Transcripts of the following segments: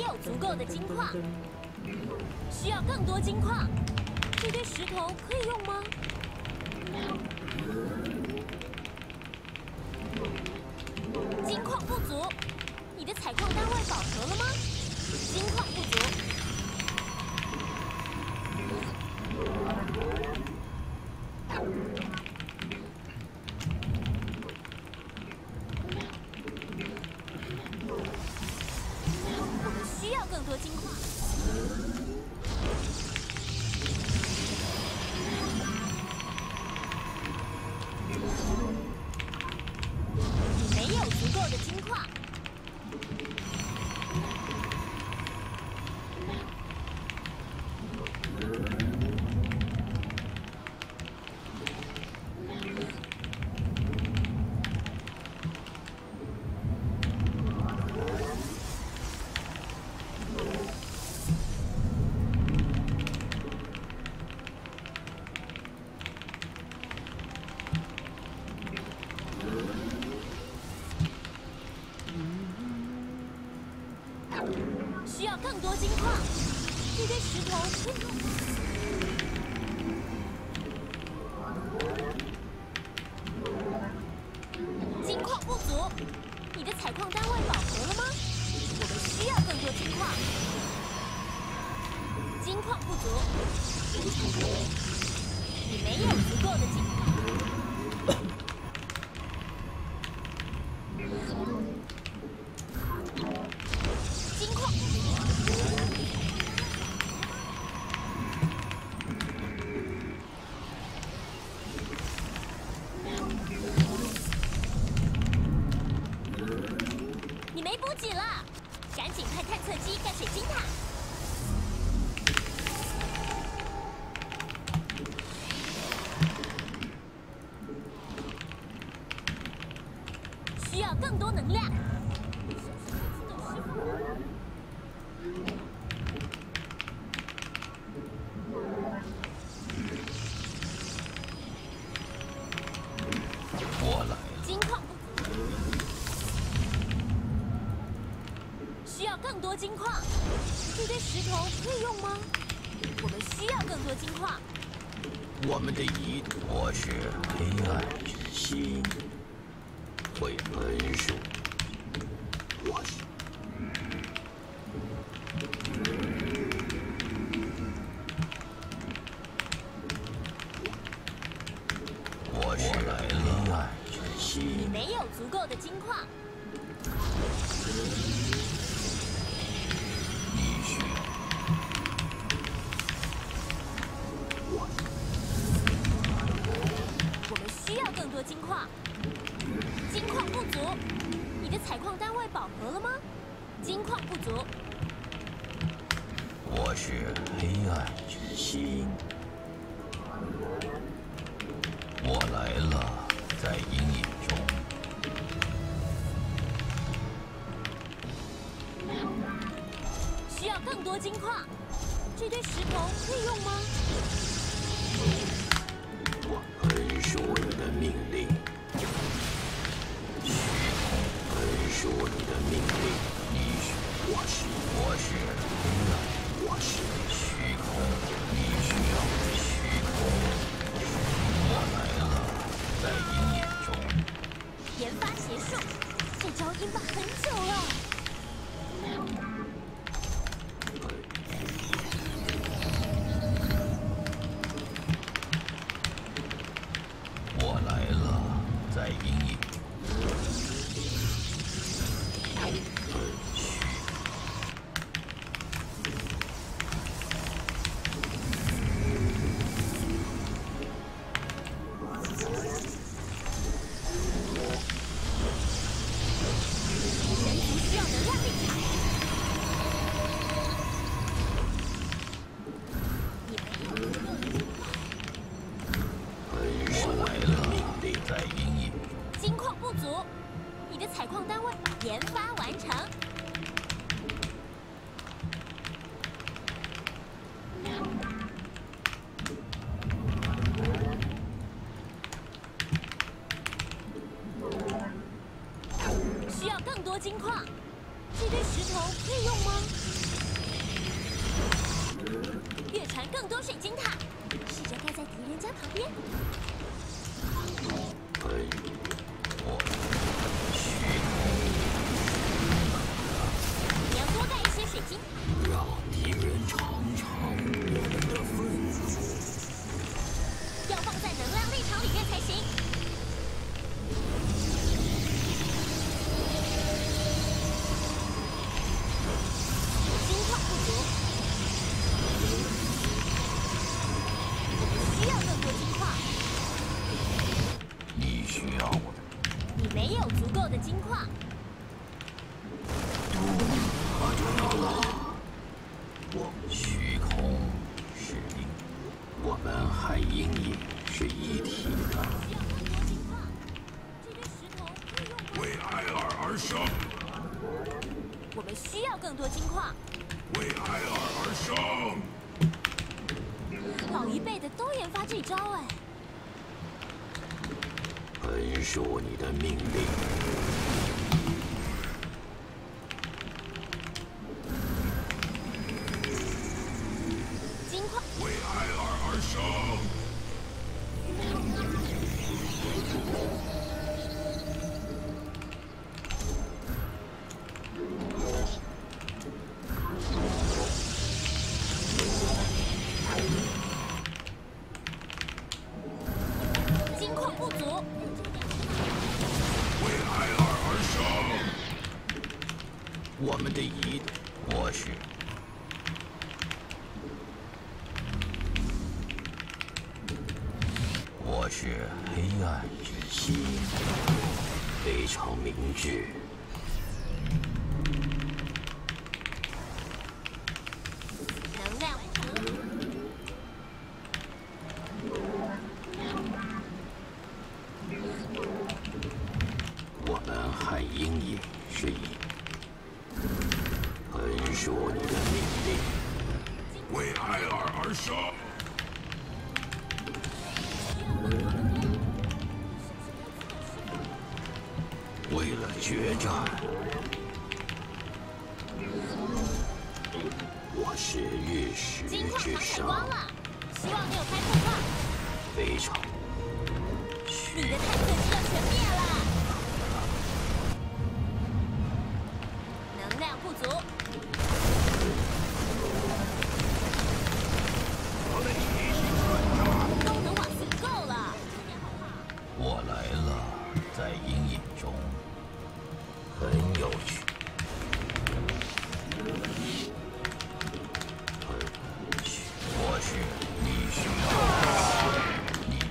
有足够的金矿，需要更多金矿。这堆石头可以用吗？金矿不足，你的采矿单位饱和了吗？金矿不足。我们需要更多金矿。你没有足够的金矿。需要更多金矿，这堆石头可以用吗？金矿不足，你的采矿单位饱和了吗？我们需要更多金矿。金矿不足，你没有足够的金矿。金矿不足。你没补给了，赶紧派探测机盖水晶塔。需要更多能量。 我来了。 金矿不足，需要更多金矿。这堆石头可以用吗？我们需要更多金矿。 我们的遗土，我是黑暗之心，会分数。我是。我是黑暗之心。 你没有足够的金矿。 你需要。 我们需要更多金矿。金矿不足，你的采矿单位饱和了吗？金矿不足。 我是黑暗之心。我来了，在阴影中。 需要更多金矿。这堆石头可以用吗？ 我分属你的命令。虚空分属你的命令。你是我是黑暗。我是虚空。你需要虚空。我来了，在阴影中。 研发结束，这招研发很久了。 我来了，在阴影。 人族需要能量力场。你没有足够的金矿。 我来了，在阴影。 金矿不足，你的采矿单位研发完成。需要更多金矿，这堆石头可以用吗？越传更多水晶塔，试着盖在敌人家旁边。 可以，我虚你要多盖一些水晶塔， 让敌人尝尝我们的愤怒。 要放在能量立场里面才行。金矿不足，我们需要更多金矿。 你需要我的你没有足够的金矿。 我知道了。虚空是灵，我们和阴影是一体的。 需要更多金矿。这堆石头可以用吗？ 为艾尔而生， 我们需要更多金矿。 为艾尔而生。 老一辈的都研发这招哎。 本属你的命令。 金矿为艾尔而生。 金矿不足， 为艾尔而生。 我们的一模式。我是黑暗之息，非常明智。 能量不足。 我们和阴影是一，本属你的命令。 为艾尔而生。 为了决战，我是日食金矿之场采上， 光了，希望没有开破矿。 非常你的探测器要全灭了。能量不足，功能瓦斯够了。 我来了，在阴影中，很有趣。我是你需要你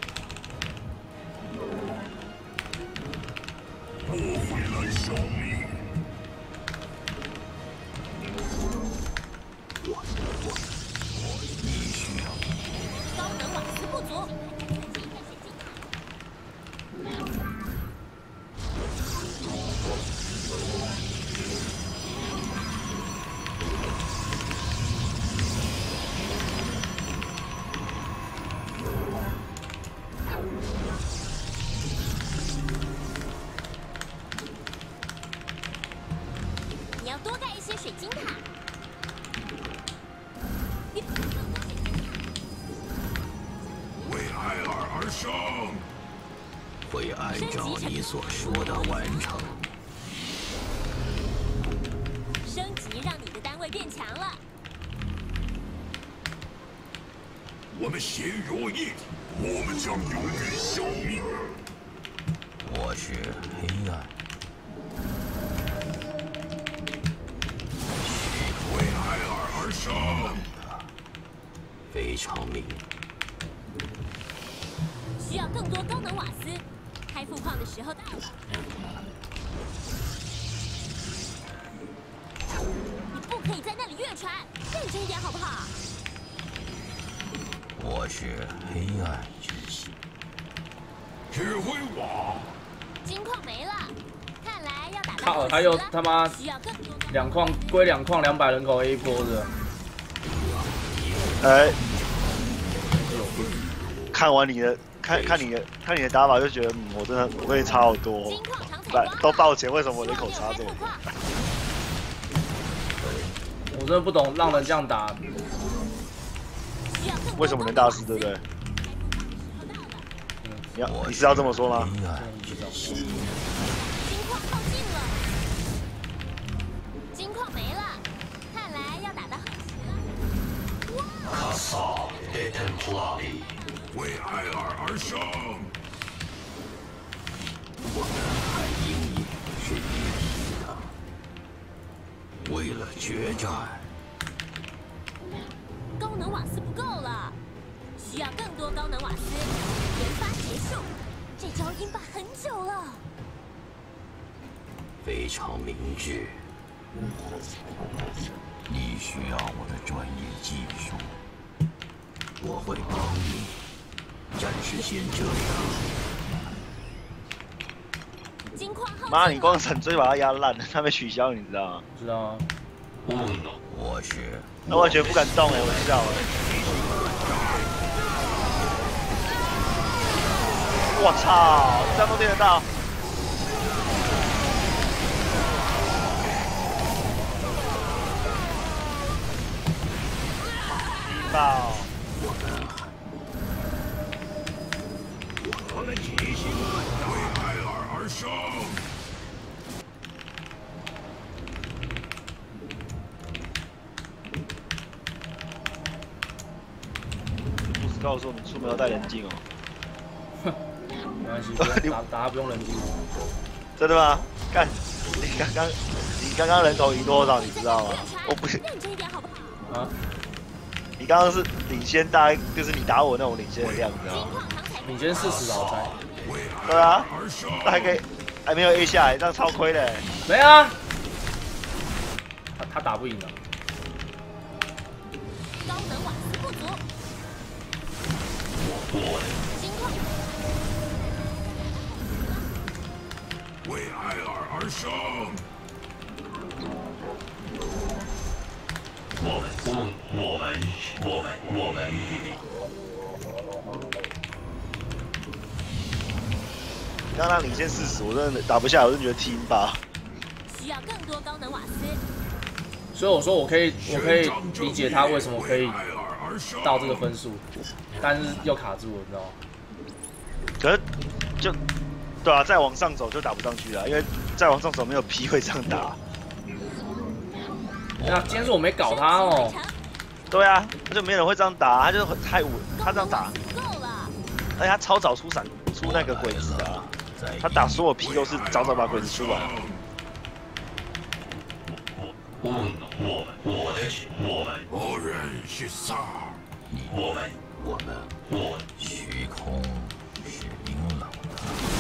我会来消灭。 你需要高能瓦斯不足。你要多盖一些水晶塔。 为艾尔而生。 会按照你所说的完成。 升级让你的单位变强了。 我们协若一体，我们将永远消灭。 我是黑暗， 为艾尔而生。 非常明。 需要更多高能瓦斯。开富矿的时候到了。你不可以在那里越传，认真一点好不好？ 我是黑暗之息。 指挥我。 金矿没了，看来要打到靠， 后期还有了他妈需要更多高两矿归两矿200人口 A 波的， 哎，看完你的看你的打法，就觉得我真的会差好多金。矿场采来光了都抱歉，为什么我人口差这么希望没有开我真的不懂让人这样打。 为什么能大师，对不对？你是要这么说吗？ 金矿靠近了，金矿没了，看来要打得很急了。 卡萨德坦普拉里， 为艾尔而生。 我们和阴影是一体的。为了决战， 高能瓦斯不够了，需要更多高能瓦斯。研发结束，这招阴霸很久了。 非常明智。你需要我的专业技术，我会帮你。暂时先这样。 金矿耗尽了。 妈，你光闪追把他压烂了，他被取消，你知道吗？ 知道啊。 我是。 他完全不敢动哎，我知道了。我操，这样都练得到？低爆！ 我的体型为艾尔而生。 不是告诉我们出门要戴眼镜哦。 没关系，打他不用冷静。 真的吗？干，你刚刚人头赢多少？你知道吗？我不是， 认真一点好不好？ 啊？ 你刚刚是领先大概就是你打我那种领先的量，你知道吗？ 领先40老猜。 对啊，那还可以，还没有 A 下来，这样超亏的。 没啊，他打不赢啊。 高能瓦斯不足。金矿。 为艾尔而生。 我们。 刚刚领先40，我真的打不下，我真的觉得踢吧。 需要更多高能瓦斯。 所以我说我可以理解他为什么可以到这个分数，但是又卡住了，你知道吗？ 可是就对啊，再往上走就打不上去了，因为再往上走没有 P 会这样打。 那今天是我没搞他哦。 对啊，就没人会这样打，他就太稳，他这样打，而且他超早出那个鬼子的啊，他打所有 P 都是早早把鬼子出来。 我认识萨尔。 虚空是冰冷的，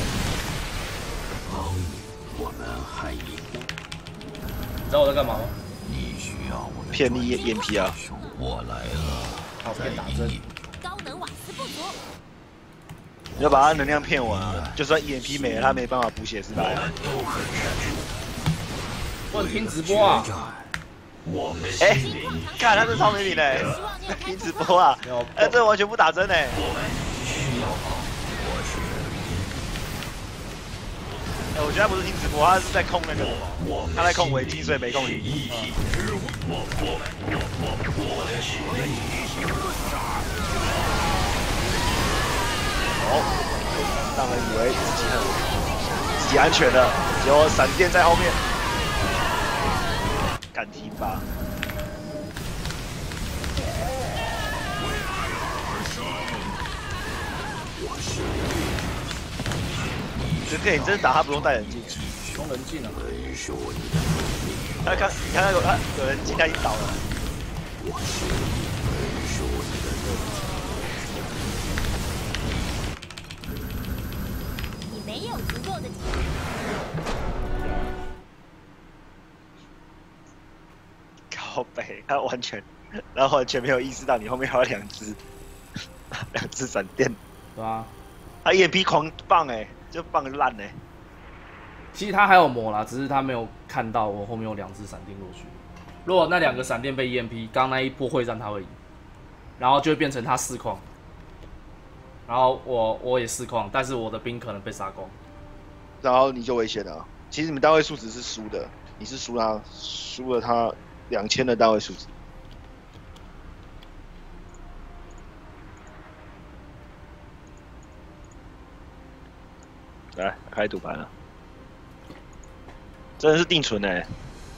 帮你，我们还赢。 你知道我在干嘛吗？ 你需要我的骗你眼皮啊！ 我来了， 好，骗打针。 高能瓦斯不足。 你要把他能量骗完啊！就算眼皮没了，他没办法补血失败啊！ 我听直播啊！ 哎，看他这超没品的，听直播啊！哎，这完全不打针哎！哎，我觉得他不是听直播，他是在控那个，他在控维基，所以没控你。哦，让人以为自己安全了，结果闪电在后面，敢踢吧？这电影真的打他不用戴眼镜， 不用冷静啊！ 你看那个有人进来已经倒了。 你没有足够的体力。 靠北，他完全没有意识到你后面还有2只闪电。 对啊， 他眼皮狂棒哎，就棒烂哎。 其实他还有魔啦，只是他没有看到我后面有2只闪电过去。如果那2个闪电被 EMP， 刚那一波会战他会赢，然后就会变成他4矿，然后我也4矿，但是我的兵可能被杀光， 然后你就危险了。其实你们单位数值是输的，你是输了他 2000的单位数字。来开赌盘了，真的是定存哎、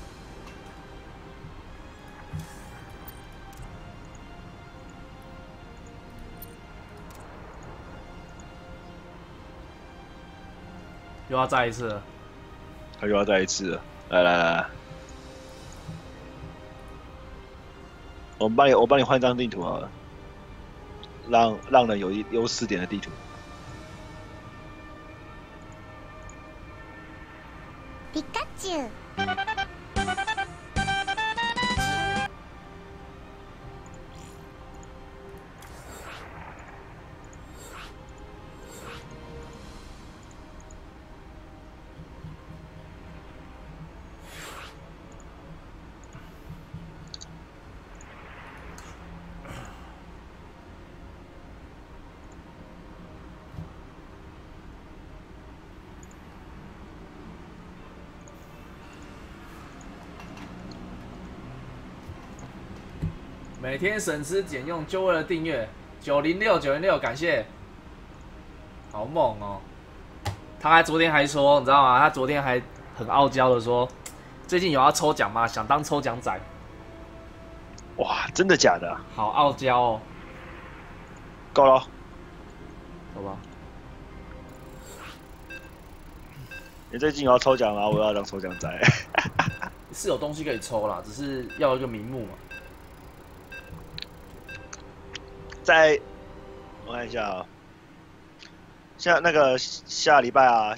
又要再一次了。 他又要再一次了，来，我帮你换张地图好了，让人有优势点的地图。 皮卡丘。 每天省吃俭用就为了订阅906，感谢，好猛哦！他昨天还说，你知道吗？他昨天还很傲娇的说，最近有要抽奖吗？想当抽奖仔。 哇，真的假的、啊？ 好傲娇哦。 够了， 好吧。 你最近有要抽奖吗？我要当抽奖仔。 是有东西可以抽啦，只是要有一个名目嘛。 我看一下啊、下礼拜啊，